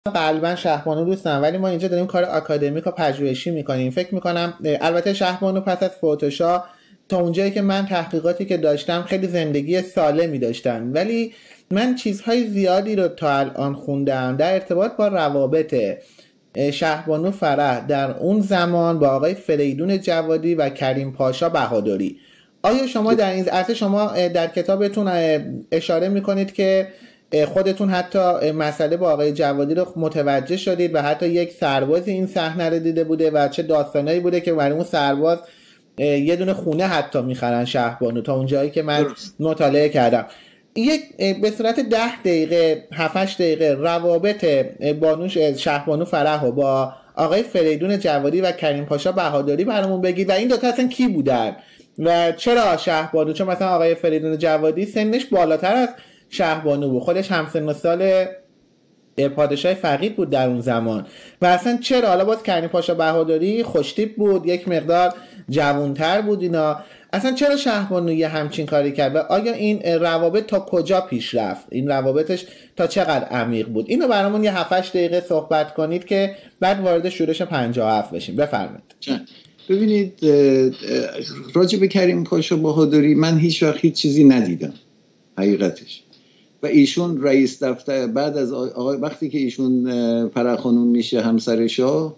قلبا شهبانو دوست دارم، ولی ما اینجا داریم کار آکادمیک و پژوهشی میکنیم. فکر میکنم البته شهبانو پس از فوتوشا تا اونجایی که من تحقیقاتی که داشتم خیلی زندگی سالمی داشتن، ولی من چیزهای زیادی رو تا الان خوندم در ارتباط با روابط شهبانو فرح در اون زمان با آقای فریدون جوادی و کریم پاشا بهادری. آیا شما در این عرصه شما در کتابتون اشاره میکنید که خودتون حتی مسئله با آقای جوادی رو متوجه شدید و حتی یک سربازی این صحنه رو دیده بوده و چه داستانایی بوده که برای اون سرباز یه دونه خونه حتی میخرن شهبانو، تا اونجایی که من مطالعه کردم. یک به صورت 10 دقیقه 7-8 دقیقه روابط بانوش شهبانو فرح و با آقای فریدون جوادی و کریم پاشا بهادری برامون بگید و این دو تا اصلا کی بودن و چرا شهبانو، چون مثلا آقای فریدون جوادی سنش بالاتر از شهبانو بود، خودش همسن و سال پادشاه فقید بود در اون زمان و اصلا چرا حالا باز کریم پاشا بهادری خوشتیپ بود، یک مقدار جوانتر بود، اینا اصلا چرا شهبانو یه همچین کاری کرد و آیا این روابط تا کجا پیش رفت، این روابطش تا چقدر عمیق بود؟ اینو برامون یه 7-8 دقیقه صحبت کنید که بعد وارد شورش 57 بشیم. بفرمایید. ببینید، راجع به کریم پاشا بهادری من هیچ وقت هیچ چیزی ندیدم حقیقتش، و ایشون رئیس دفتر بعد از وقتی که ایشون فرح خانوم میشه همسر شاه،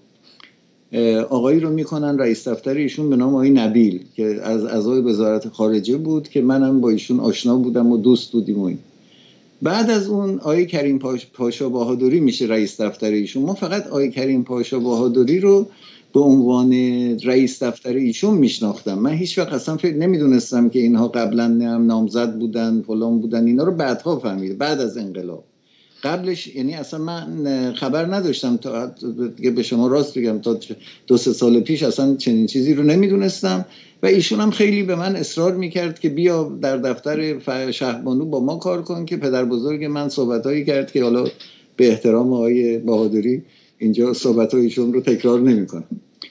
آقایی رو میکنن رئیس دفتر ایشون به نام آقای نبیل که از اعضای وزارت خارجه بود که منم با ایشون آشنا بودم و دوست بودیم و این. بعد از اون آقای کریم پاشا بهادری میشه رئیس دفتر ایشون. ما فقط آقای کریم پاشا بهادری رو به عنوان رئیس دفتر ایشون میشناختم. من هیچ وقت اصلا فکر نمیدونستم که اینها قبلا نامزد بودن فلان بودن، اینا رو بعدها فهمیدم، بعد از انقلاب. قبلش یعنی اصلا من خبر نداشتم، تا به شما راست بگم تا 2-3 سال پیش اصلا چنین چیزی رو نمیدونستم و ایشون هم خیلی به من اصرار میکرد که بیا در دفتر شهبانو با ما کار کن، که پدر بزرگ من صحبتایی کرد که حالا به احترام آقای بهادری اینجا صحبتایشون رو تکرار نمیکنم.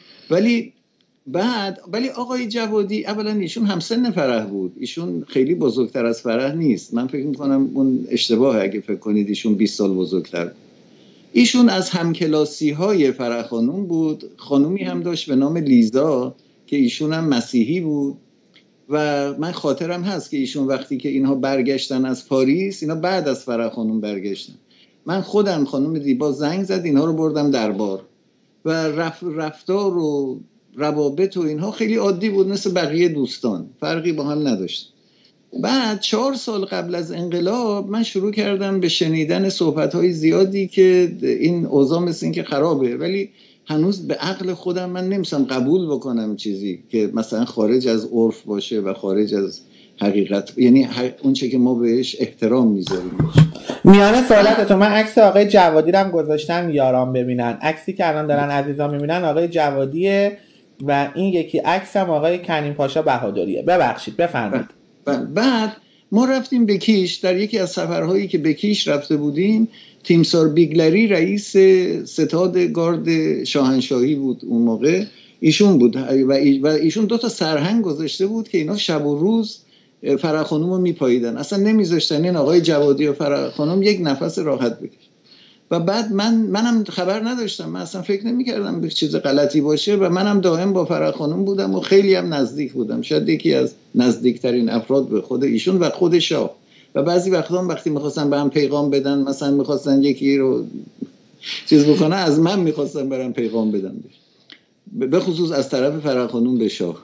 ولی آقای جوادی اولا ایشون همسن فرح بود، ایشون خیلی بزرگتر از فرح نیست. من فکر میکنم اون اشتباهه اگه فکر کنید ایشون 20 سال بزرگتر. ایشون از همکلاسی های فرح خانوم بود. خانومی هم داشت به نام لیزا که ایشون هم مسیحی بود و من خاطرم هست که ایشون وقتی که اینها برگشتن از پاریس، اینا بعد از فرح خانوم برگشتن، من خودم خانم دیبا زنگ زد اینها رو بردم دربار و رفتار و روابط و اینها خیلی عادی بود، مثل بقیه دوستان، فرقی با هم نداشت. بعد 4 سال قبل از انقلاب من شروع کردم به شنیدن صحبت‌های زیادی که این اوضاع مثل این که خرابه، ولی هنوز به عقل خودم من نمی‌تونم قبول بکنم چیزی که مثلا خارج از عرف باشه و خارج از حقیقت، یعنی اون چه که ما بهش احترام میذاریم. میانه سوالاتتون من عکس آقای جوادی رو هم گذاشتم یاران ببینن. عکسی که الان دارن عزیزان میبینن آقای جوادیه و این یکی عکس هم آقای کریم پاشا بهادریه. ببخشید بفرمایید. بعد ما رفتیم به کیش. در یکی از سفرهایی که به کیش رفته بودیم، تیمسار بیگلری رئیس ستاد گارد شاهنشاهی بود اون موقع، ایشون بود و ایشون 2 تا سرهنگ گذاشته بود که اینا شب و روز فرح خانوم رو میپاییدن، اصلا نمیذاشتن این آقای جوادی و فرح خانوم یک نفس راحت بکشن. و بعد منم خبر نداشتم، من اصلا فکر نمی‌کردم به چیز غلطی باشه و منم دائم با فرح خانوم بودم و خیلی هم نزدیک بودم، شاید یکی از نزدیکترین افراد به خود ایشون و خود شاه. و بعضی وقتا وقتی می‌خواستن به هم پیغام بدن، مثلا می‌خواستن یکی رو چیز بکنه، از من می‌خواستن برام پیغام بدن، به خصوص از طرف فرح خانوم به شاه.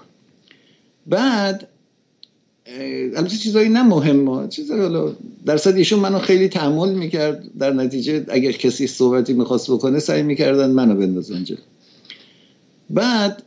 بعد البته چیزایی نه مهمه، چیزایی حالا درصد ایشون منو خیلی تحمل میکرد، در نتیجه اگر کسی صحبتی میخواست بکنه سعی میکردن منو بندازن جلو. بعد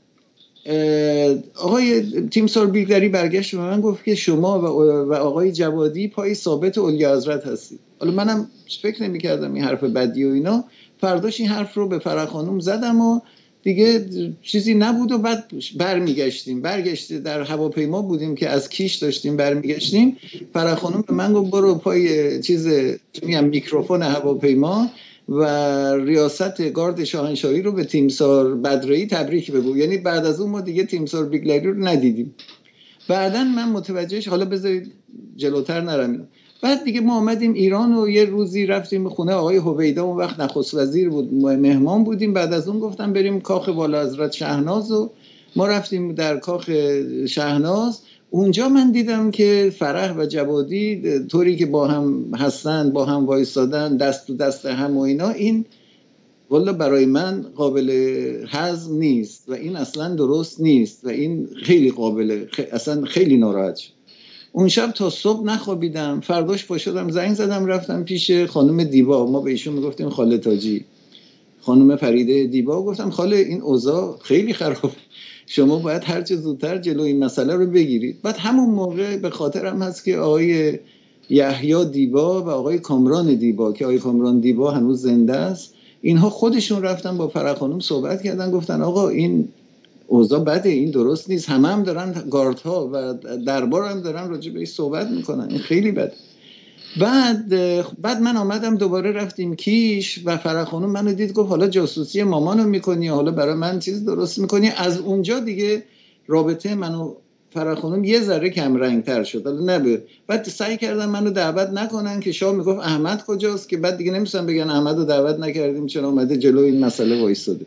آقای تیمسار بیگلری برگشت به من گفت که شما و آقای جوادی پای ثابت اعلیحضرت هستید. حالا منم فکر نمیکردم این حرف بدی و اینا. فرداش این حرف رو به فرح خانوم زدم و دیگه چیزی نبود و بعد برگشتیم در هواپیما بودیم که از کیش داشتیم برمیگشتیم. فرح خانوم به من گفت برو پای میکروفون هواپیما و ریاست گارد شاهنشاهی رو به تیمسار بدرایی تبریک بگو. یعنی بعد از اون ما دیگه تیمسار بیگلری رو ندیدیم. بعدن من متوجهش، حالا بذارید جلوتر نرم، بعد دیگه ما آمدیم ایران و یه روزی رفتیم خونه آقای هویدا، اون وقت نخست وزیر بود، مهمان بودیم. بعد از اون گفتم بریم کاخ والاحضرت شهناز و ما رفتیم در کاخ شهناز. اونجا من دیدم که فرح و جوادی طوری که با هم هستن، با هم وایسادن دست تو دست هم و اینا، این والا برای من قابل هضم نیست و این اصلا درست نیست و این خیلی اصلا خیلی ناراحت شد. اون شب تا صبح نخوابیدم. فرداش پا شدم زنگ زدم رفتم پیش خانم دیبا، ما به ایشون میگفتیم خاله تاجی، خانم فریده دیبا. گفتم خاله این اوضاع خیلی خراب، شما باید هر چه زودتر جلوی این مسئله رو بگیرید. بعد همون موقع به خاطرم هست که آقای یحیی دیبا و آقای کامران دیبا که آقای کامران دیبا هنوز زنده است، اینها خودشون رفتن با فرح خانم صحبت کردن، گفتن آقا این اوضاع بده، این درست نیست. هم دارن گاردها و دربار هم دارن راجع بهش صحبت میکنن، این خیلی بده. بعد من آمدم دوباره رفتیم کیش و فرح خانم منو دید گفت حالا جاسوسی مامانو میکنی، حالا برای من چیز درست میکنی. از اونجا دیگه رابطه منو فرح خانم یه ذره کم رنگ تر شد. حالا نبود. بعد سعی کردن منو دعوت نکنن که شاه میگفت احمد کجاست، که بعد دیگه نمیسن بگن احمدو دعوت نکردیم چرا اومده جلو این مسئله وایساده.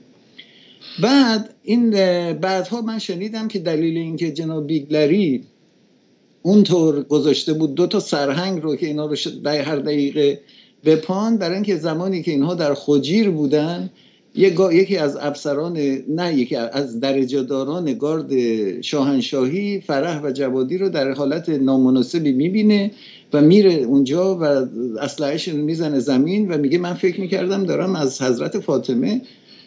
بعدها من شنیدم که دلیل اینکه جناب بیگلری اونطور گذاشته بود 2 سرهنگ رو که اینا رو هر دقیقه بپان، برای اینکه زمانی که اینها در خجیر بودن یکی از افسران، نه یکی از درجه داران گارد شاهنشاهی فرح و جوادی رو در حالت نامناسبی میبینه و میره اونجا و اسلحه‌اش رو میزنه زمین و میگه من فکر میکردم دارم از حضرت فاطمه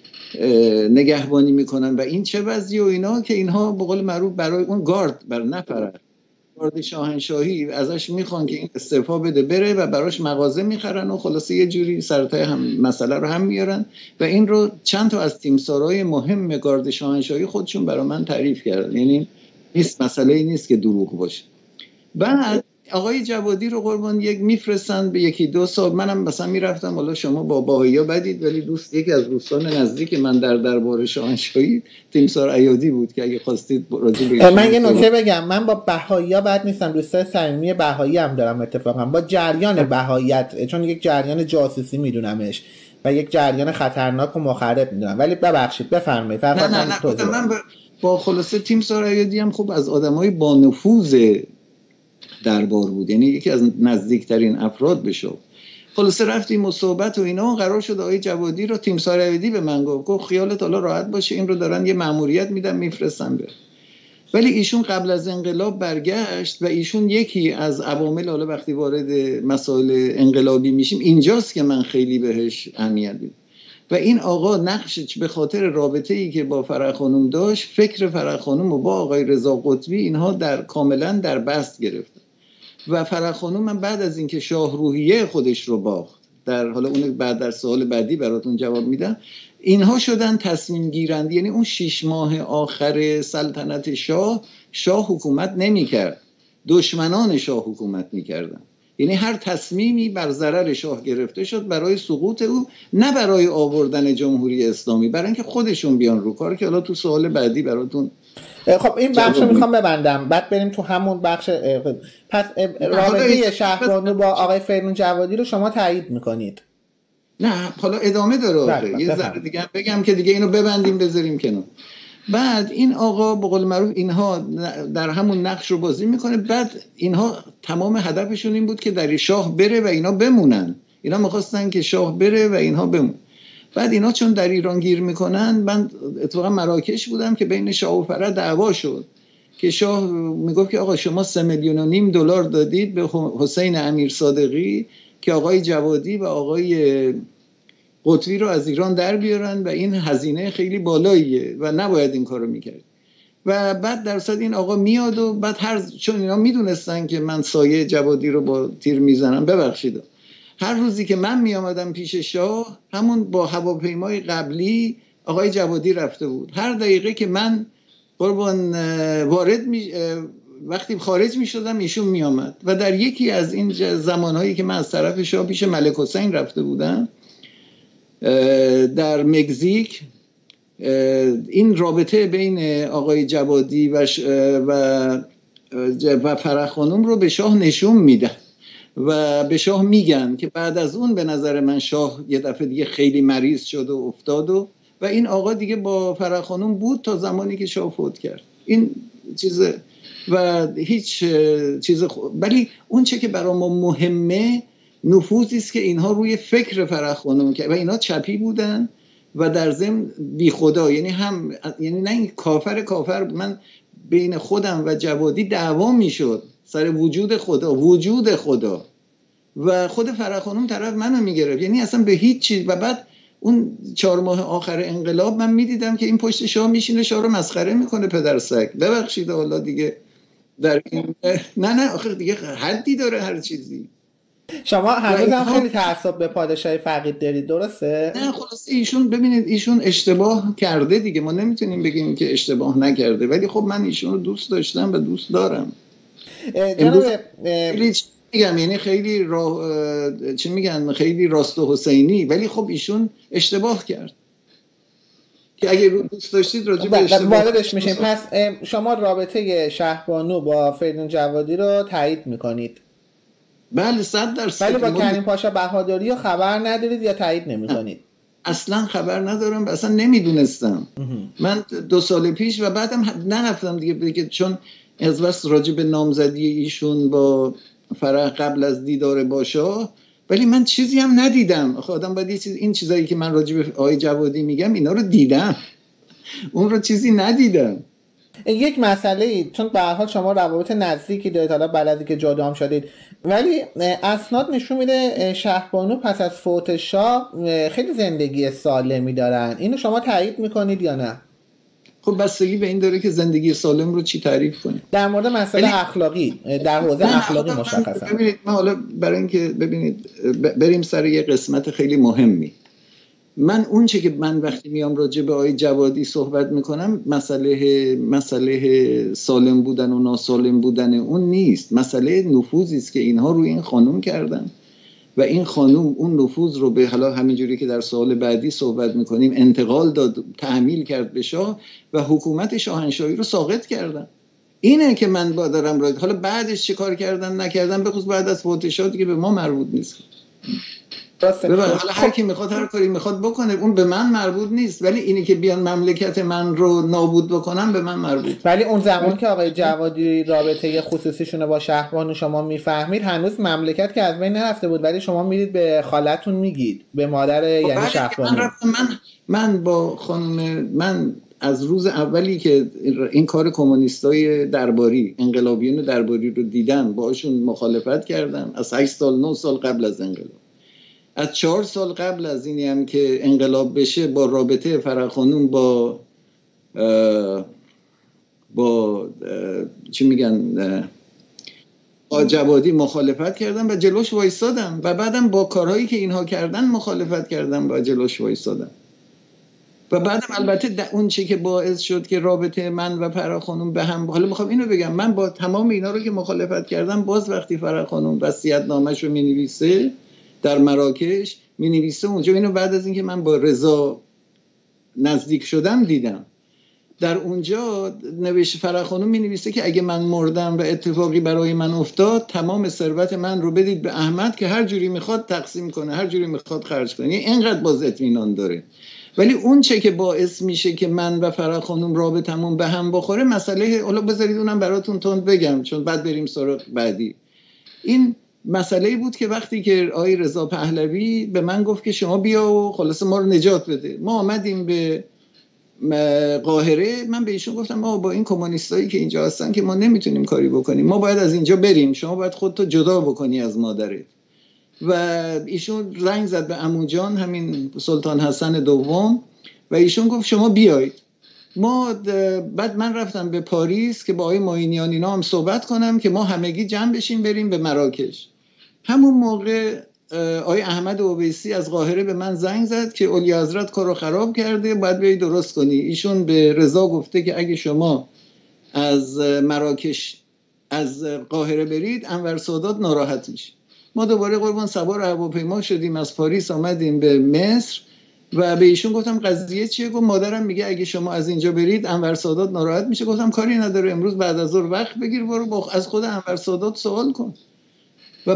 نگهبانی میکنن و این چه وضعی و اینا، که اینها به قول معروف برای اون گارد گارد شاهنشاهی ازش میخوان که این استعفا بده بره و براش مغازه میخرن و خلاصه یه جوری سرتای هم مسئله رو هم میارن و این رو چند تا از تیمسارای مهم گارد شاهنشاهی خودشون برای من تعریف کردن. یعنی مسئله نیست که دروغ باشه. بعد آقای جوادی رو قربان یک میفرستن به 1-2 سال. منم مثلا میرفتم، حالا شما با باهائیا بدید ولی یکی از دوستان نزدیک من در دربار شاهنشاهی تیمسار ایادی بود که اگه خواستید راجع به من یه نکته بگم، من با بهائی‌ها بد نیستم، دوستای صمیمی بهایی هم دارم اتفاقا، با جریان بهائیت چون یک جریان جاسوسی میدونمش و یک جریان خطرناک و مخرب میدونم. ولی ببخشید بفرمایید. نه من با خلاصه تیمسار ایادی هم خوب از آدمای با نفوذ دربار بود، یعنی یکی از نزدیکترین افراد بشه. خلاصه رفتیم و صحبت و اینا، قرار شد آقای جوادی رو تیمسار ایادی به من گفت خیالت حالا راحت باشه، این رو دارن یه مأموریت میدن میفرستن بره. ولی ایشون قبل از انقلاب برگشت و ایشون یکی از عوامل، حالا وقتی وارد مسائل انقلابی میشیم اینجاست که من خیلی بهش اهمیت میدم و این آقا نقش به خاطر رابطه‌ای که با فرح خانم داشت، فکر فرح خانم و با آقای رضا قطبی اینها کاملا در بست گرفتن و فرح خانم من بعد از اینکه شاه روحیه خودش رو باخت، حالا اون بعد در سوال بعدی براتون جواب میدم، اینها شدن تصمیم گیرند. یعنی اون 6 ماه آخر سلطنت شاه حکومت نمی‌کرد، دشمنان شاه حکومت می‌کردن. یعنی هر تصمیمی بر ضرر شاه گرفته شد برای سقوط او، نه برای آوردن جمهوری اسلامی، برای اینکه خودشون بیان رو کار، که حالا تو سوال بعدی براتون. خب این بخش رو میخوام ببندم بعد بریم تو همون بخش. پس رابطه شهربانو با آقای فریدون جوادی رو شما تایید میکنید؟ نه حالا ادامه داره. یه ذره دیگه بگم که دیگه اینو ببندیم بذاریم کنار. بعد این آقا به قول معروف اینها در همون نقش رو بازی میکنه. بعد اینها تمام هدفشون این بود که در شاه بره و اینا بمونن. اینا میخواستن که شاه بره و اینها بمونن. بعد اینا چون در ایران گیر میکنن، من اتفاقا مراکش بودم که بین شاه و فرح دعوا شد که شاه میگفت که آقا شما 3.5 میلیون دلار دادید به حسین امیر صادقی که آقای جوادی و آقای قطبی رو از ایران در بیارن و این هزینه خیلی بالاییه و نباید این کارو میکرد. و بعد در صد این آقا میاد و بعد چون اینا میدونستن که من سایه جوادی رو با تیر میزنم، ببخشید، هر روزی که من میامدم پیش شاه، همون با هواپیمای قبلی آقای جوادی رفته بود. هر دقیقه که من قربان وقتی خارج میشدم ایشون میامد. و در یکی از این زمانهایی که من از طرف شاه پیش ملک حسین رفته بودم در مکزیک، این رابطه بین آقای جوادی و فرح خانم رو به شاه نشون میدن و به شاه میگن که بعد از اون به نظر من شاه یه دفعه دیگه خیلی مریض شد و افتاد و این آقا دیگه با فرح خانم بود تا زمانی که شاه فوت کرد. این چیز و هیچ چیز ولی اون چه که برای ما مهمه نفوذی است که اینها روی فکر فرح خانم کرد و اینا چپی بودن و در ضمن بی خدا، یعنی نه این کافر من بین خودم و جوادی دعوا میشد سر وجود خدا و خود فرح خانم طرف منو میگرفت، یعنی اصلا به هیچ چیز. و بعد اون 4 ماه آخر انقلاب من میدیدم که این پشت شاه میشینه، شاه رو مسخره میکنه پدر سگ، ببخشید حالا دیگه در این نه آخر دیگه حدی داره هر چیزی. شما هنوز هم خیلی تعصب به پادشاهی فقید دارید، درسته؟ نه خلاص ایشون ببینید ایشون اشتباه کرده دیگه، ما نمیتونیم بگیم که اشتباه نکرده، ولی خب من ایشون رو دوست داشتم و دوست دارم. میگم یعنی خیلی چی میگن خیلی راست و حسینی، ولی خب ایشون اشتباه کرد که اگه دوست داشتید راجع به اشتباه واردش میشیم. پس شما رابطه شهبانو با فریدون جوادی رو تایید میکنید؟ بله 100%. ولی با کریم پاشا بهادری خبر ندارید یا تایید نمیکنید؟ اصلا خبر ندارم و اصلا نمیدونستم. من 2 سال پیش و بعدم نرفتم دیگه چون از بس راجع به نامزدی ایشون با فرح قبل از دیدار با شاه، ولی من چیزی هم ندیدم. آدم باید این چیزایی که من راجع به آقای جوادی میگم اینا رو دیدم، اون رو چیزی ندیدم. یک مسئله چون به هر حال شما روابط نزدیکی دارید، حالا بعد از اینکه جدا هم شدید، ولی اسناد نشون میده شهبانو پس از فوت شاه خیلی زندگی سالمی دارن. اینو شما تایید میکنید یا نه؟ خب بستگی به این داره که زندگی سالم رو چی تعریف کنید. در مورد مسئله اخلاقی، در حوزه اخلاقی مشخصا. ببینید من حالا برای اینکه ببینید بریم سر یه قسمت خیلی مهمی. من اون چه که من وقتی میام راجع به آقای جوادی صحبت میکنم مسئله سالم بودن و ناسالم بودن اون نیست، مسئله نفوذی است که اینها روی این خانم کردن و این خانم اون نفوذ رو به حالا همینجوری که در سوال بعدی صحبت میکنیم انتقال داد، تحمیل کرد به شاه و حکومت شاهنشاهی رو ساقط کردن. اینه که من با دارم راجع، حالا بعدش چه کار کردن نکردن به خصوص بعد از فوت شاه دیگه به ما مربوط نیست. حالا هر کی میخواد هر کاری میخواد بکنه، اون به من مربوط نیست، ولی اینی که بیان مملکت من رو نابود بکنن به من مربوط. ولی اون زمان که آقای جوادی رابطه خصوصیشون با شهبانو شما میفهمید، هنوز مملکت که از بین نرفته بود، ولی شما میرید به خالتون میگید، به مادر یعنی شهبانو. من با خانم من از روز اولی که این کار کمونیستای درباری انقلابیون درباری رو دیدم باهاشون مخالفت کردم، از 8 سال 9 سال قبل از انقلاب، از 4 سال قبل از اینی هم که انقلاب بشه با رابطه فرح خانوم با چی میگن جوادی مخالفت کردم و جلوش وایسادم و بعدم با کارهایی که اینها کردن مخالفت کردم و جلوش وایسادم و بعدم البته اون چی که باعث شد که رابطه من و فرح خانوم به هم، حالا میخوام اینو بگم، من با تمام اینا رو که مخالفت کردم، باز وقتی فرح خانوم وصیت‌نامه‌ش رو می‌نویسه در مراکش می‌نویسه اونجا، اینو بعد از اینکه من با رضا نزدیک شدم دیدم، در اونجا نوشته فرح خانوم می‌نویسه که اگه من مردم و اتفاقی برای من افتاد، تمام ثروت من رو بدید به احمد که هر جوری میخواد تقسیم کنه، هر جوری میخواد خرج کنه. یعنی اینقدر باز اطمینان داره. ولی اون چه که باعث میشه که من و فرح خانوم رابطمون به هم بخوره مسئله، حالا بذارید اونم براتون تند بگم چون بعد بریم سراغ بعدی. این مسئله بود که وقتی که آقای رضا پهلوی به من گفت که شما بیا و خلاص ما رو نجات بده، ما آمدیم به قاهره، من به ایشون گفتم ما با این کمونیستایی که اینجا هستن که ما نمیتونیم کاری بکنیم، ما باید از اینجا بریم، شما باید خودتو جدا بکنی از مادرت. و ایشون زنگ زد به عمو جان، همین سلطان حسن دوم، و ایشون گفت شما بیایید. بعد من رفتم به پاریس که با آقای ماینیان اینا هم صحبت کنم که ما همگی جمع بشیم بریم به مراکش. همون موقع آقای احمد اویسی از قاهره به من زنگ زد که اولی حضرت کارو خراب کرده، باید بیایی درست کنی. ایشون به رضا گفته که اگه شما از مراکش از قاهره برید انور سادات ناراحت میشه. ما دوباره قربان سوار هواپیما شدیم، از پاریس آمدیم به مصر و به ایشون گفتم قضیه چیه؟ گفت مادرم میگه اگه شما از اینجا برید انور سادات ناراحت میشه. گفتم کاری نداره، امروز بعد از ظهر وقت بگیر برو از خود انور سادات سوال کن. و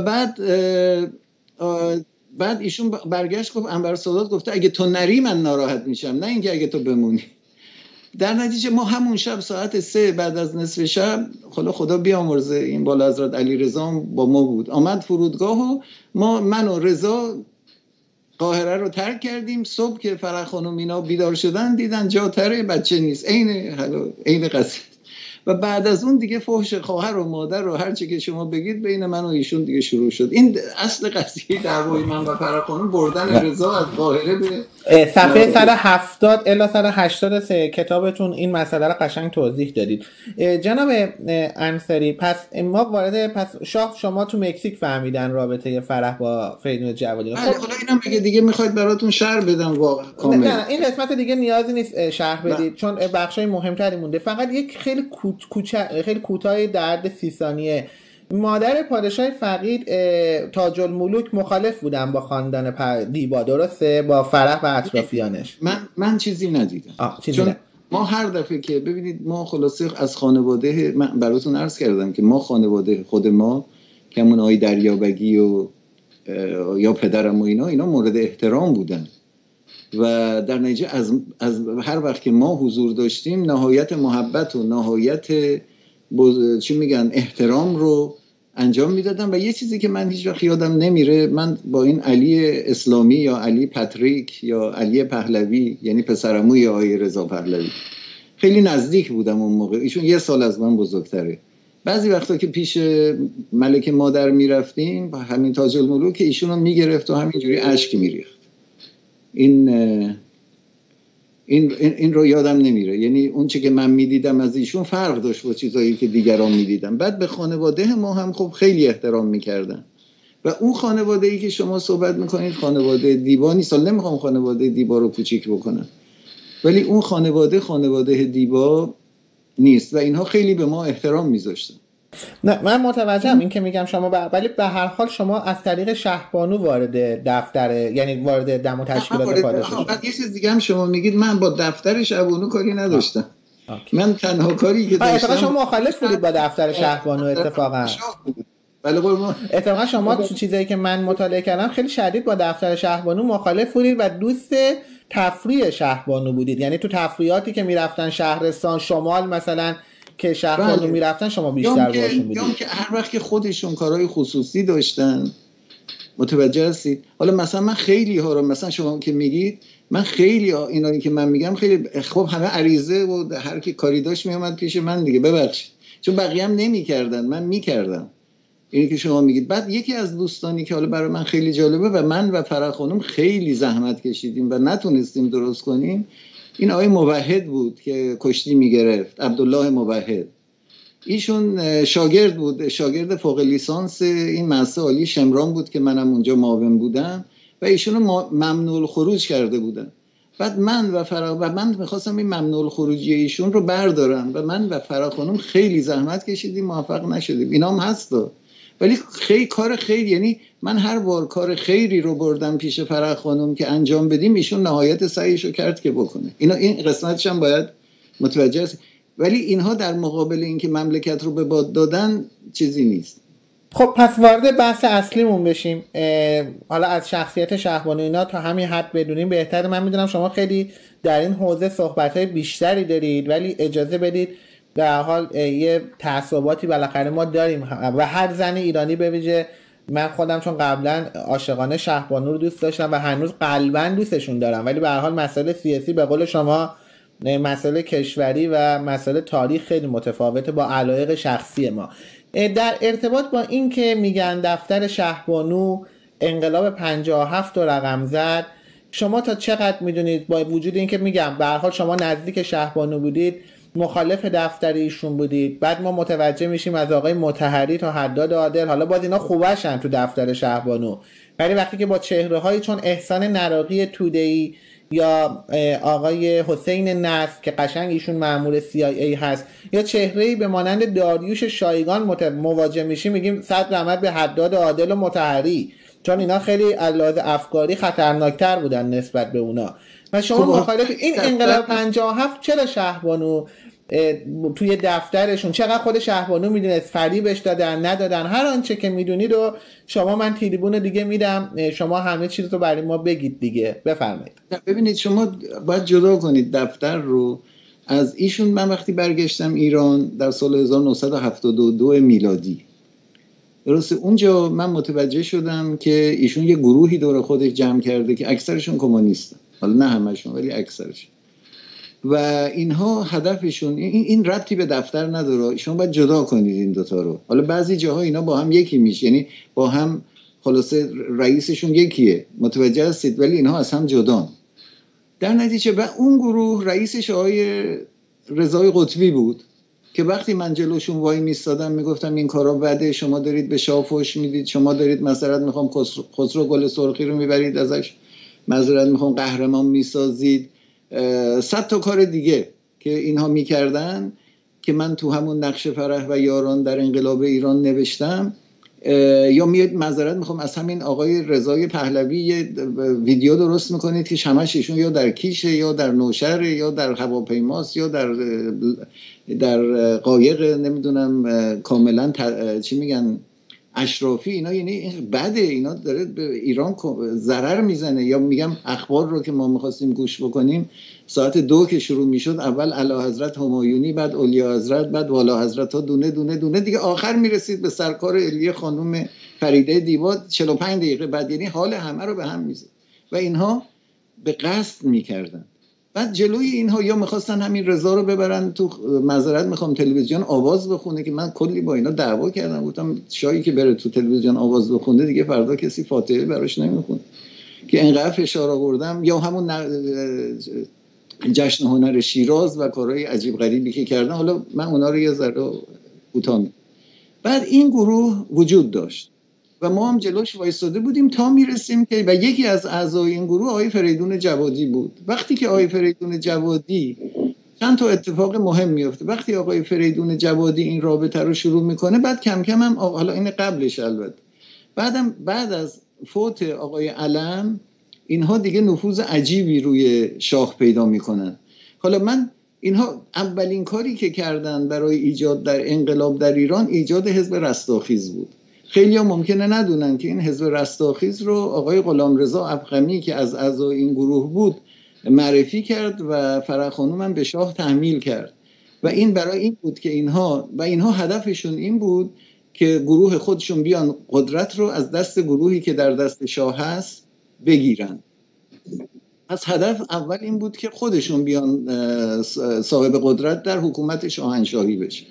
بعد ایشون برگشت گفت انور سادات گفته اگه تو نری من ناراحت میشم، نه اینکه اگه تو بمونی. در نتیجه ما همون شب ساعت 3 بعد از نصف شب، خدا بیامرزه این بالا حضرت علیرضا با ما بود، آمد فرودگاه و من و رضا قاهره رو ترک کردیم. صبح که فرح خانم اینا بیدار شدن دیدن جا تره، بچه نیست، عین قصه. و بعد از اون دیگه فحش خواهر و مادر و هر چی که شما بگید بین من و ایشون دیگه شروع شد. این اصل قضیه دعوای من و فرح خانم بردن رضا از قاهره به صفحه 170 الی 183 کتابتون این مسئله رو قشنگ توضیح دادید. جناب انصاری، پس ما شما تو مکزیک فهمیدن رابطه فرح با فریدون جوادی. حالا اینا میگه دیگه میخواید براتون شرح بدم واقعا کامل. نه این قسمت دیگه نیازی نیست شرح بدید چون بخشای مهمتری مونده. فقط یک خیلی کوتاه درد 30 ثانیه. مادر پادشاه فقید تاج الملوک مخالف بودن با خاندان دیبا، درسته؟ با فرح و اطرافیانش. من چیزی ندیدم. چون ما هر دفعه که ببینید ما خلاصه از خانواده، من براتون عرض کردم که ما خانواده خود ما که همون آقای دریابگی و یا پدرم و اینا مورد احترام بودن و در نتیجه از هر وقت که ما حضور داشتیم نهایت محبت و نهایت چی میگن احترام رو انجام میدادم. و یه چیزی که من هیچ وقت یادم نمیره، من با این علی اسلامی یا علی پاتریک یا علی پهلوی، یعنی پسرعموی آقای رضا پهلوی، خیلی نزدیک بودم اون موقع. ایشون 1 سال از من بزرگتره. بعضی وقتا که پیش ملکه مادر میرفتیم با همین تاج الملوک که ایشون رو میگرفت و همینجوری اشک میریخت. این رو یادم نمیره. یعنی اون چه که من میدیدم از ایشون فرق داشت با چیزایی که دیگران میدیدم. بعد به خانواده ما هم خب خیلی احترام میکردن و اون خانواده‌ای که شما صحبت میکنید خانواده دیبا نیست. نمیخوام خانواده دیبا رو کوچیک بکنم، ولی اون خانواده دیبا نیست و اینها خیلی به ما احترام میذاشتن. نه من متوجهم این که میگم شما ولی به هر حال شما از طریق شهبانو وارد دفتر، یعنی وارد دم و تشکیلات پادشاه. بعد یه چیز دیگه هم شما میگید من با دفتر شهبانو کاری نداشتم. من تنها کاری که داشتم اتفاقا شما مخالف بودید با دفتر شهبانو. اتفاقا شما تو چیزایی که من مطالعه کردم خیلی شدید با دفتر شهبانو مخالف بودید و دوست تفریح شهبانو بودید. یعنی تو تفریحاتی که میرفتن شهرستان شمال مثلا که شهربانو میرفتن شما بیشتر باشون بودید. یا که هر وقت که خودشون کارهای خصوصی داشتن، متوجه هستید؟ حالا مثلا من خیلی ها رو مثلا شما که میگید، من خیلی اینایی که من میگم خیلی خب همه عریضه و هر کی کاری داشت میومد پیش من دیگه، ببخشید چون بقیه هم نمیکردن من میکردم اینی که شما میگید. بعد یکی از دوستانی که حالا برای من خیلی جالبه و من و فرح خانم خیلی زحمت کشیدیم و نتونستیم درست کنیم، این آقای موحد بود که کشتی میگرفت، عبدالله موحد. ایشون شاگرد بود، شاگرد فوق لیسانس این مؤسسه عالی شمران بود که منم اونجا معاون بودم و ایشون ممنوع الخروج کرده بودن. بعد من میخواستم این ممنوع الخروجی ایشون رو بردارم و من و فرح خانم خیلی زحمت کشیدیم، موفق نشدیم. اینا هم هستا، ولی خیلی کار خیلی، یعنی من هر بار کار خیری رو بردم پیش فرح خانم که انجام بدیم، ایشون نهایت سعیشو کرد که بکنه. این قسمتش هم باید متوجه است. ولی اینها در مقابل اینکه مملکت رو به باد دادن چیزی نیست. خب پس وارد بحث اصلیمون بشیم. حالا از شخصیت شهبانو اینا تا همین حد بدونیم بهتره. من میدونم شما خیلی در این حوزه صحبت‌های بیشتری دارید، ولی اجازه بدید در حال یه تعصباتی بالاخره ما داریم و هر زن ایرانی به ویژه من خودم چون قبلا عاشقانه شهبانو رو دوست داشتم و هنوز قلبا دوستشون دارم، ولی به هر حال مسئله سیاسی به قول شما مسئله کشوری و مسئله تاریخ خیلی متفاوته با علایق شخصی ما. در ارتباط با این که میگن دفتر شهبانو انقلاب 57 رو رقم زد، شما تا چقدر میدونید با وجود این که میگم به هر حال شما نزدیک شهبانو بودید، مخالف دفتر ایشون بودید، بعد ما متوجه میشیم از آقای مطهری تا حداد عادل، حالا باز اینا خوبشن تو دفتر شهبانو، ولی وقتی که با چهره هایی چون احسان نراقی توده‌ای یا آقای حسین نصر که قشنگ ایشون مأمور CIA هست یا چهره‌ای به مانند داریوش شایگان مواجه میشیم، میگیم صد رحمت به حداد عادل و مطهری، چون اینا خیلی علاوه افکاری خطرناکتر بودن نسبت به اونا. و شما مخالف این انقلاب 57 چرا شهبانو توی دفترشون چقدر خود شهبانو میدونست فریبش دادن ندادن، هر آنچه که میدونید و شما، من تریبون دیگه میدم شما همه چیز رو برای ما بگید دیگه. بفرمایید. ببینید شما باید جدا کنید دفتر رو از ایشون. من وقتی برگشتم ایران در سال 1972 میلادی، درسته، اونجا من متوجه شدم که ایشون یه گروهی دور خودش جمع کرده که اکثرشون کمونیستن، حالا نه همشون ولی اکثرشون، و اینها هدفشون این ربطی به دفتر نداره. شما باید جدا کنید این دوتا رو. حالا بعضی جاها اینا با هم یکی میشه، یعنی با هم خلاصه رئیسشون یکیه، متوجه هستید، ولی اینها از هم جدان. در نتیجه و اون گروه رئیسش آقای رضای قطبی بود که وقتی من جلوشون وای میستادم میگفتم این کارا بده، شما دارید به شاه فحش میدید، شما دارید معذرت میخوام خسرو گل سرخی رو میبرید ازش، معذرت میخوام قهرمان میسازید، 100 تا کار دیگه که اینها میکردن که من تو همون نقش فرح و یاران در انقلاب ایران نوشتم. یا میاد معذرت میخوام از همین آقای رضای پهلوی یه ویدیو درست میکنید که همش ایشون یا در کیشه یا در نوشهر یا در هواپیماست یا در قایق نمیدونم کاملا چی میگن اشرافی، اینا یعنی بده، اینا داره به ایران ضرر میزنه. یا میگم اخبار رو که ما میخواستیم گوش بکنیم ساعت 2 که شروع میشد، اول اعلیحضرت همایونی، بعد اولیا حضرت، بعد والا حضرت ها دونه دونه دونه دیگه، آخر میرسید به سرکار علیه خانم فریده دیبا 45 دقیقه بعد، یعنی حال همه رو به هم میزد و اینها به قصد میکردن. بعد جلوی اینها یا میخواستن همین رضا رو ببرن تو معذرت میخوام تلویزیون آواز بخونه که من کلی با اینا دعوا کردم، گفتم شاهی که بره تو تلویزیون آواز بخونه دیگه فردا کسی فاتحه براش نمیخونه، که انقدر فشار آوردم. یا همون جشن هنر شیراز و کارهای عجیب غریبی که کردن، حالا من اونا رو یه ذره کوتاه. بعد این گروه وجود داشت و ما هم جلوش وایساده بودیم تا میرسیم که و یکی از اعضای این گروه آقای فریدون جوادی بود. وقتی که آقای فریدون جوادی چند تا اتفاق مهم میفته، وقتی آقای فریدون جوادی این رابطه رو شروع میکنه، بعد کم کم هم حالا این قبلش البته بعد از فوت آقای علم اینها دیگه نفوذ عجیبی روی شاه پیدا میکنن. حالا من اینها اولین کاری که کردن برای ایجاد در انقلاب در ایران ایجاد حزب رستاخیز بود. خیلی ها ممکنه ندونن که این حزب رستاخیز رو آقای غلامرضا افخمی که از اعضای این گروه بود معرفی کرد و فرح خانوم هم به شاه تحمیل کرد و این برای این بود که اینها هدفشون این بود که گروه خودشون بیان قدرت رو از دست گروهی که در دست شاه هست بگیرن. از هدف اول این بود که خودشون بیان صاحب قدرت در حکومت شاهنشاهی بشه.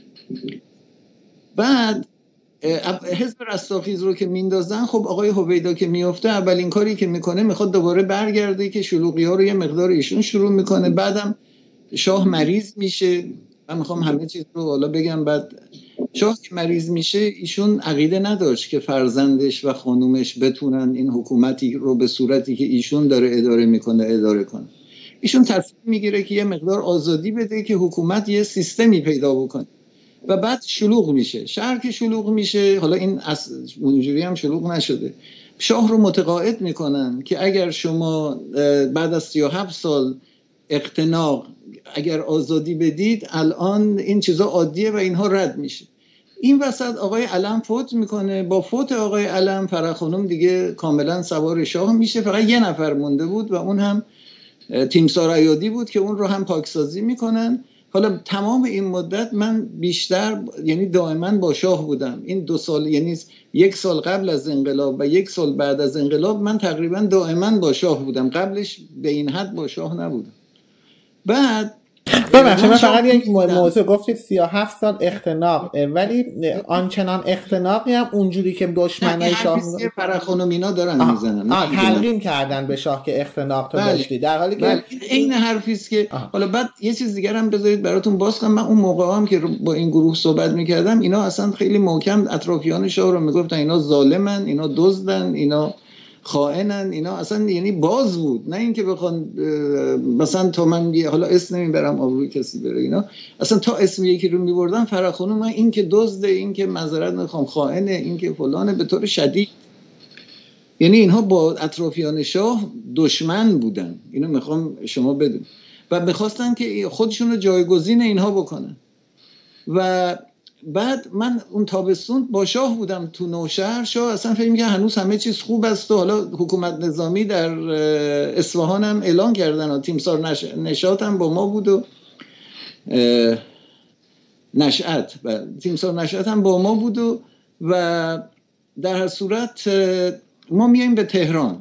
بعد حزب رستاخیز رو که میندازن، خب آقای هویدا که میفته اولین کاری که میکنه میخواد دوباره برگرده که شلوغی ها رو یه مقدار ایشون شروع میکنه. بعدم شاه مریض میشه، من میخوام همه چیز رو حالا بگم. بعد شاه که مریض میشه ایشون عقیده نداشت که فرزندش و خانومش بتونن این حکومتی رو به صورتی که ایشون داره اداره کنه. ایشون تصمیم میگیره که یه مقدار آزادی بده که حکومت یه سیستمی پیدا بکنه و بعد شلوغ میشه. شهر که شلوغ میشه، حالا این اونجوری هم شلوغ نشده، شاه رو متقاعد میکنن که اگر شما بعد از 37 سال اقتناع اگر آزادی بدید الان این چیزا عادیه و اینها رد میشه. این وسط آقای علم فوت میکنه. با فوت آقای علم فرح خانوم دیگه کاملا سوار شاه میشه. فقط یه نفر مونده بود و اون هم تیمسار عیادی بود که اون رو هم پاکسازی میکنن. حالا تمام این مدت من بیشتر یعنی دائما با شاه بودم. این 2 سال یعنی 1 سال قبل از انقلاب و 1 سال بعد از انقلاب من تقریبا دائما با شاه بودم. قبلش به این حد با شاه نبودم. بعد ببخشید من فقط یک موضوع گفتید 37 سال اختناق، ولی آنچنان اختناقی هم اونجوری که دشمنای شاه فرح خانم اینا دارن میزنن تلقین کردن به شاه که اختناق تو داشتی، در حالی که این حرفی است که حالا بعد یه چیز دیگه هم بذارید براتون باز کنم. من اون موقع هم که با این گروه صحبت میکردم اینا اصلا خیلی محکم اطرافیان شاه رو میگفتن اینا ظالمن، اینا دزدن، اینا خائنن، اینا اصلا یعنی باز بود، نه اینکه بخوان مثلا تا من حالا اسم نمیبرم آبروی کسی بره، اینا اصلا تا اسم یکی رو میبردن فرح خانوم من این که دزده، این که معذرت میخوام خائنه، این که فلانه، به طور شدید. یعنی اینها با اطرافیان شاه دشمن بودن. اینو میخوام شما بدون. و میخواستن که خودشون رو جایگزین اینها بکنن. و بعد من اون تابستون با شاه بودم تو نوشهر. شاه اصلا فکر می‌کنه هنوز همه چیز خوب است و حالا حکومت نظامی در اصفهان هم اعلان کردن و تیمسار نشاط هم با ما بود و نشأت و تیمسار نشأت هم با ما بود و در هر صورت ما میایم به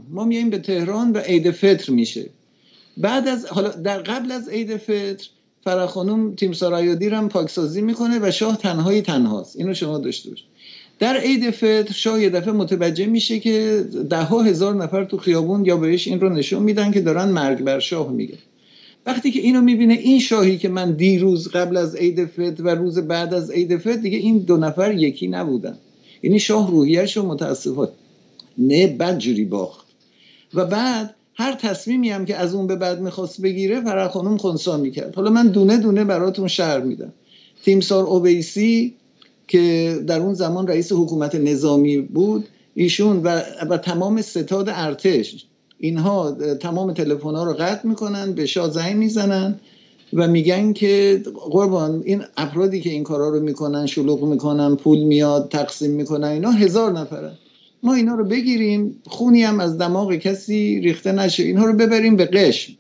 تهران و عید فطر میشه. بعد از حالا در قبل از عید فطر فرح خانم تیمسار ایادی رو هم پاکسازی میکنه و شاه تنهاست. اینو شما داشته باشید. در عید فطر شاه یه دفعه متوجه میشه که 10,000 نفر تو خیابون یا بهش این رو نشون میدن که دارن مرگ بر شاه میگه. وقتی که اینو میبینه، این شاهی که من دیروز قبل از عید فطر و روز بعد از عید فطر دیگه این 2 نفر یکی نبودن، یعنی شاه روحیه‌اش رو متاسفانه بدجوری باخت. و بعد هر تصمیمی هم که از اون به بعد میخواست بگیره فرح خانم خنثی میکرد. حالا من دونه دونه براتون شرح میدم. تیمسار اویسی که در اون زمان رئیس حکومت نظامی بود، ایشون و تمام ستاد ارتش، اینها تمام تلفن‌ها رو قطع میکنن، به شاه زنگ میزنن و میگن که قربان این افرادی که این کارا رو میکنن، شلوغ میکنن، پول میاد تقسیم میکنن، اینا 1000 نفرن، ما اینا رو بگیریم، خونی هم از دماغ کسی ریخته نشه، اینها رو ببریم به قشم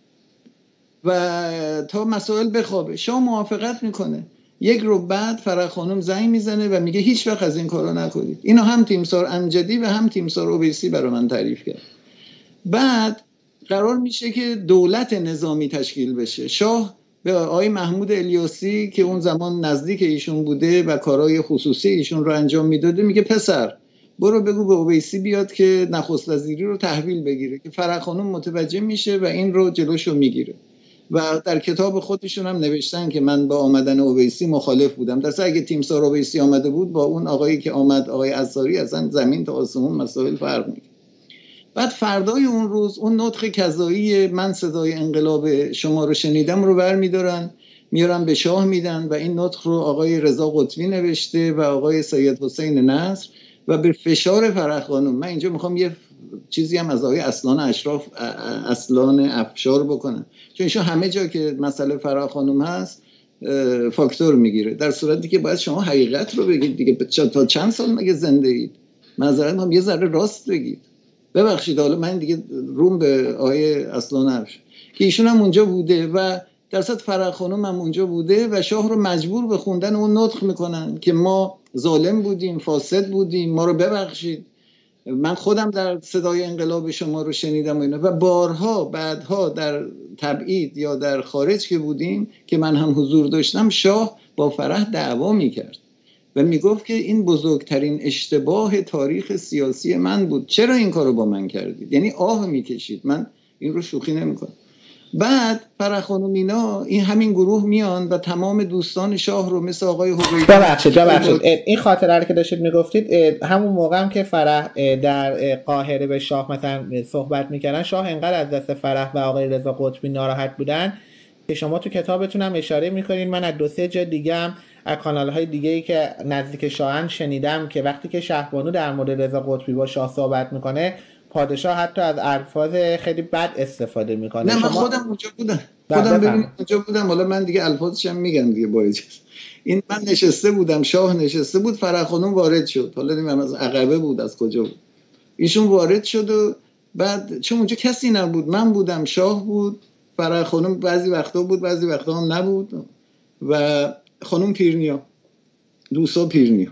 و تا مسائل بخوابه. شاه موافقت میکنه. 1 رو بعد فرح خانم زنگ میزنه و میگه هیچ وقت از این کارا نکنید. اینو هم تیمسار امجدی و هم تیمسار اویسی برای من تعریف کرد. بعد قرار میشه که دولت نظامی تشکیل بشه. شاه به آقای محمود الیاسی که اون زمان نزدیک ایشون بوده و کارهای خصوصی ایشون رو انجام میداده میگه پسر برو بگو به اویسی بیاد که نخست وزیری رو تحویل بگیره، که فرح خانم متوجه میشه و این رو جلوشو میگیره. و در کتاب خودشون هم نوشتن که من با آمدن اویسی مخالف بودم. درسته اگه تیمسار اویسی آمده بود با اون آقایی که آمد، آقای انصاری، اصلا زمین تا آسمون مسائل فرق میکنه. بعد فردای اون روز اون نطق کذایی من صدای انقلاب شما رو شنیدم رو برمیدارن میارن به شاه میدن و این نطق رو آقای رضا قطبی نوشته و آقای سید حسین نصر و به فشار فرح خانم. من اینجا میخوام یه چیزی هم از آقای اصلان افشار بکنم، چون ایشون همه جا که مسئله فرح خانم هست فاکتور میگیره، در صورتی که باید شما حقیقت رو بگید دیگه. تا چند سال مگه زنده اید؟ معذرت میخوام یه ذره راست بگید. ببخشید حالا من دیگه روم به آقای اصلان افشار که ایشون هم اونجا بوده و در صورت فرح خانم هم اونجا بوده و شاه رو مجبور به خوندن اون نطق میکنن که ما ظالم بودیم، فاسد بودیم، ما رو ببخشید. من خودم در صدای انقلاب شما رو شنیدم و اینا. و بارها بعدها در تبعید یا در خارج که بودیم که من هم حضور داشتم، شاه با فرح دعوا میکرد و میگفت که این بزرگترین اشتباه تاریخ سیاسی من بود، چرا این کارو با من کردید؟ یعنی آه میکشید. من این رو شوخی نمیکنم. بعد فرح خانم اینا این همین گروه میان و تمام دوستان شاه رو مثل آقای حقیقی ببخشید این خاطره رو که داشتید میگفتید همون موقع هم که فرح در قاهره به شاه مثلا صحبت میکردن، شاه انقدر از دست فرح و آقای رضا قطبی ناراحت بودن که شما تو کتابتون هم اشاره میکنین. من از 2-3 جا دیگه هم از کانال‌های دیگه‌ای که نزدیک شاهن شنیدم که وقتی که شهبانو در مورد رضا قطبی با شاه صحبت میکنه، پادشاه حتی از الفاظ خیلی بد استفاده میکنه. نه من خودم اونجا بودم، ببین اونجا بودم. حالا من دیگه الفاظش هم میگم دیگه با این. من نشسته بودم، شاه نشسته بود، فرح خانم وارد شد. حالا نمیدونم از عقبه بود از کجا بود، ایشون وارد شد و بعد چون اونجا کسی نبود، من بودم، شاه بود، فرح خانم بعضی وقتا بود بعضی وقتا هم نبود و خانم پیرنیا، دوستا پیرنیا.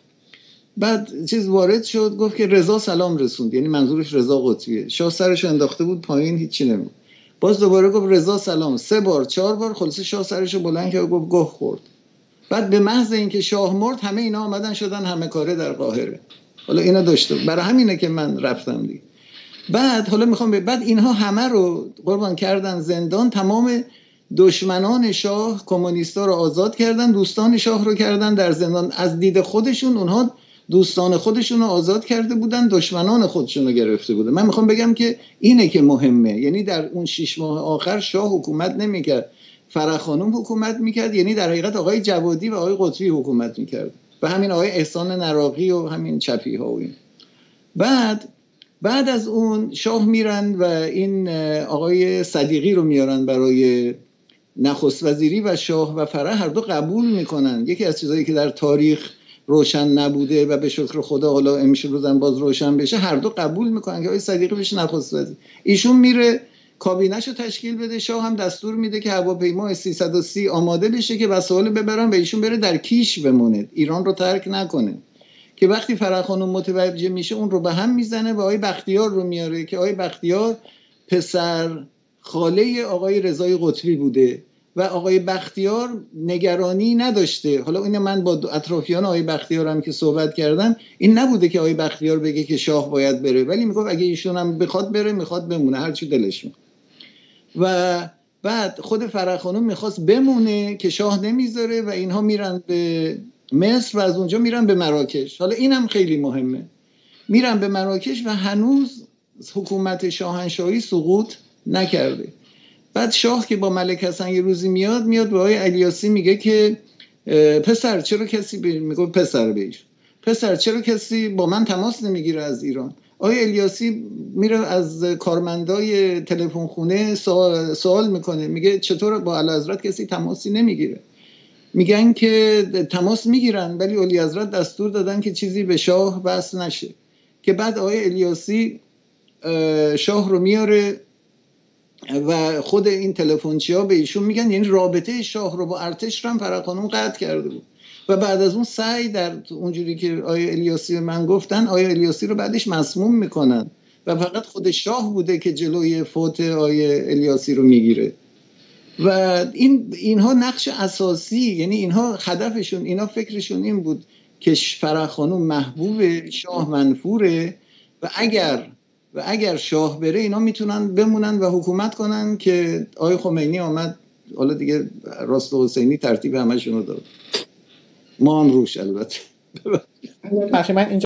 بعد چیز وارد شد، گفت که رضا سلام رسوند، یعنی منظورش رضا قطبیه. شاه سرشو انداخته بود پایین، هیچی نمید. باز دوباره گفت رضا سلام، 3 بار 4 بار، خلاصه شاه سرشو بلند کرد و گفت گه خورد. بعد به محض اینکه شاه مرد همه اینا آمدن شدن همه کاره در قاهره. حالا اینا داشته، برای همینه که من رفتم دیگه. بعد حالا میخوام بعد اینها همه رو قربان کردن زندان، تمام دشمنان شاه کمونیستا رو آزاد کردن، دوستان شاه رو کردن در زندان. از دید خودشون اونها دوستان خودشون رو آزاد کرده بودن، دشمنان خودشون رو گرفته بودن. من میخوام بگم که اینه که مهمه، یعنی در اون 6 ماه آخر شاه حکومت نمیکرد، فرح خانم حکومت میکرد، یعنی در حقیقت آقای جوادی و آقای قطبی حکومت میکرد و همین آقای احسان نراقی و همین چپی ها و این. بعد از اون شاه میرن و این آقای صدیقی رو میارن برای نخست وزیری و شاه و فرح هر دو قبول میکنن. یکی از چیزایی که در تاریخ روشن نبوده و به شکر خدا حالا امروز هم باز روشن بشه، هر دو قبول میکنن که آقای صدیقی بشه نخست وزیر. ایشون میره کابینه‌شو تشکیل بده، شاه هم دستور میده که هواپیما 330 آماده بشه که وسایل ببرن و ایشون بره در کیش بمونه، ایران رو ترک نکنه. که وقتی فرح خانم متوجه میشه اون رو به هم میزنه و آقای بختیار رو میاره که آقای بختیار پسر خاله آقای رضای قطبی بوده و آقای بختیار نگرانی نداشته. حالا این من با اطرافیان آقای بختیار هم که صحبت کردم، این نبوده که آقای بختیار بگه که شاه باید بره، ولی میگفت اگه ایشون هم بخواد بره میخواد بمونه، هر چی دلش میخواد. و بعد خود فرح خانم میخواست بمونه که شاه نمیذاره و اینها میرن به مصر و از اونجا میرن به مراکش. حالا اینم خیلی مهمه، میرن به مراکش و هنوز حکومت شاهنشاهی سقوط نکرده. بعد شاه که با ملک حسن یه روزی میاد به آقای الیاسی میگه که پسر چرا کسی میگه پسر بهش، پسر چرا کسی با من تماس نمیگیره از ایران؟ آقای الیاسی میره از کارمندای تلفن خونه سوال میکنه، میگه چطور با اعلیحضرت کسی تماسی نمیگیره؟ میگن که تماس میگیرن ولی اعلیحضرت دستور دادن که چیزی به شاه وصل نشه. که بعد آقای الیاسی شاه رو میاره و خود این تلفنچی‌ها به ایشون میگن، یعنی رابطه شاه رو با ارتش رو هم فرح خانم قطع کرده بود. و بعد از اون سعی در اونجوری که آقای الیاسی من گفتن، آقای الیاسی رو بعدش مسموم میکنن و فقط خود شاه بوده که جلوی فوت آقای الیاسی رو میگیره. و اینها نقش اساسی، یعنی اینها هدفشون، اینا فکرشون این بود که فرح خانم محبوب شاه منفوره و اگر شاه بره اینا میتونن بمونن و حکومت کنن. که آقای خمینی آمد، حالا دیگه راست و حسینی ترتیب همشون رو داد، ما هم روش البته. من اینجا